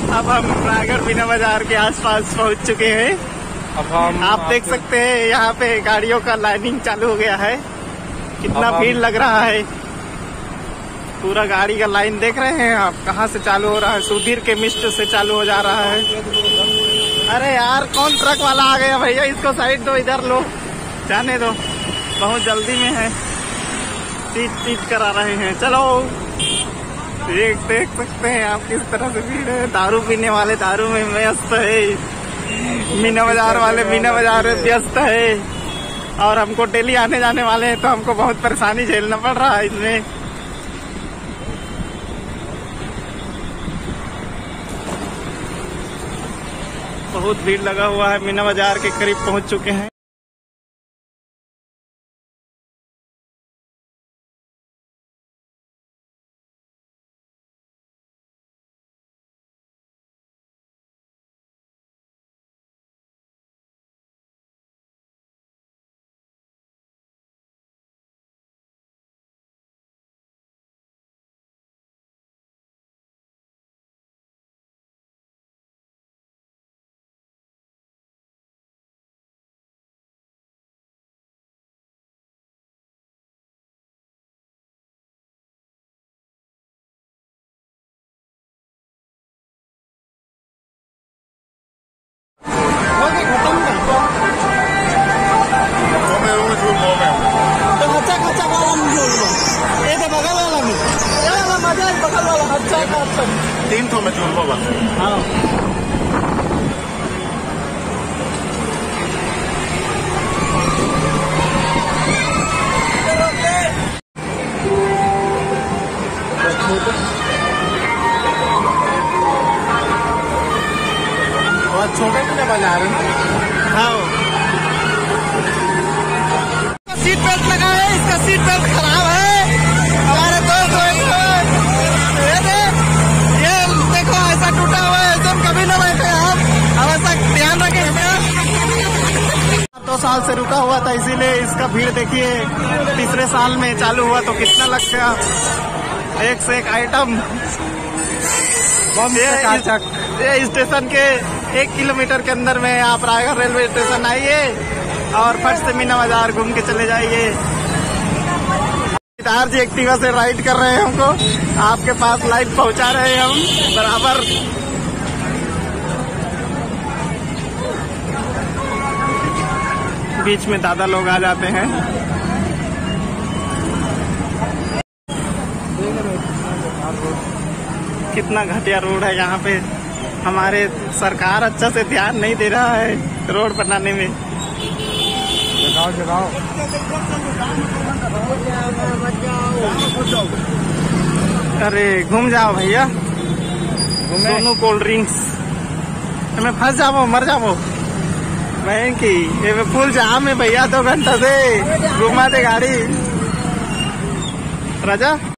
अब हम रायगढ़ मीना बाजार के आसपास पहुंच चुके हैं। अब हम आप देख सकते हैं यहाँ पे गाड़ियों का लाइनिंग चालू हो गया है। कितना भीड़ लग रहा है। पूरा गाड़ी का लाइन देख रहे हैं आप, कहाँ से चालू हो रहा है। सुधीर केमिस्ट से चालू हो जा रहा है। अरे यार कौन ट्रक वाला आ गया भैया, इसको साइड दो, इधर लो, जाने दो, बहुत जल्दी में है। चीट करा रहे हैं। चलो देख सकते हैं आप किस तरह से भीड़ है। दारू पीने वाले दारू में व्यस्त है, मीना बाजार वाले मीना बाजार में व्यस्त है, और हमको डेली आने जाने वाले हैं तो हमको बहुत परेशानी झेलना पड़ रहा है इसमें। बहुत भीड़ लगा हुआ है। मीना बाजार के करीब पहुंच चुके हैं। तीन ठो में चूल बस। हाँ बहुत छोटे से बाजार है। हाँ सीट बेल्ट लगा है, इसका सीट बेल्ट खराब है। हमारे दोस्त ये देखो ऐसा टूटा हुआ है, एकदम कभी न बैठे आप। अब ऐसा ध्यान रखें। 2 साल से रुका हुआ था, इसीलिए इसका भीड़ देखिए। तीसरे साल में चालू हुआ तो कितना लग गया। एक से एक आइटम। ये स्टेशन के 1 किलोमीटर के अंदर में आप रायगढ़ रेलवे स्टेशन आइए और फट से मीना बाजार घूम के चले जाइए। जी एक्टिवा से राइड कर रहे हैं, हमको आपके पास लाइट पहुंचा रहे हैं हम बराबर। बीच में दादा लोग आ जाते हैं। कितना घटिया रोड है यहाँ पे। हमारे सरकार अच्छा से ध्यान नहीं दे रहा है रोड बनाने में। जगाओ अरे घूम जाओ भैया, सोनू कोल्ड ड्रिंक्स। हमें फंस जाओ, मर जाओ बहन की। ये फुल जाम है भैया, 2 घंटा से घुमा दे गाड़ी। राजा